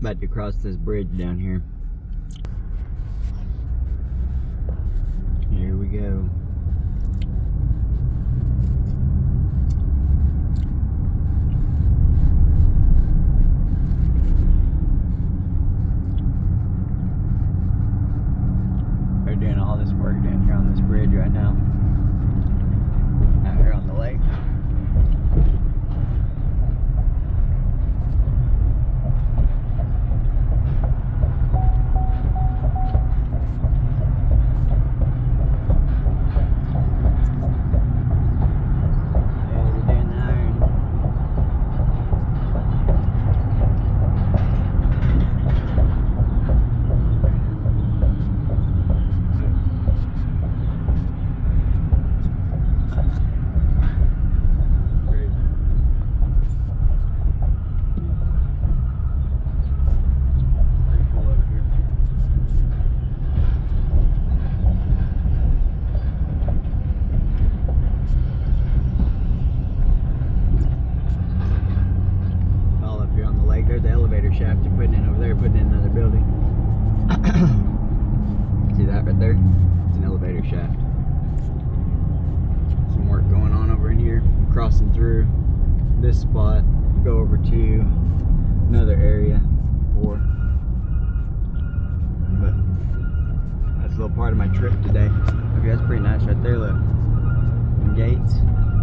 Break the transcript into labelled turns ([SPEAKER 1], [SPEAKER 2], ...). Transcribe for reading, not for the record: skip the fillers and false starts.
[SPEAKER 1] About to cross this bridge down here. Here we go. They're doing all this work down here on this bridge right now. Out here on the lake. There's the elevator shaft they're putting in over there, putting in another building. See that right there? It's an elevator shaft. Some work going on over in here. Crossing through this spot, go over to another area for. But that's a little part of my trip today. Okay, that's pretty nice right there, look. Some gates.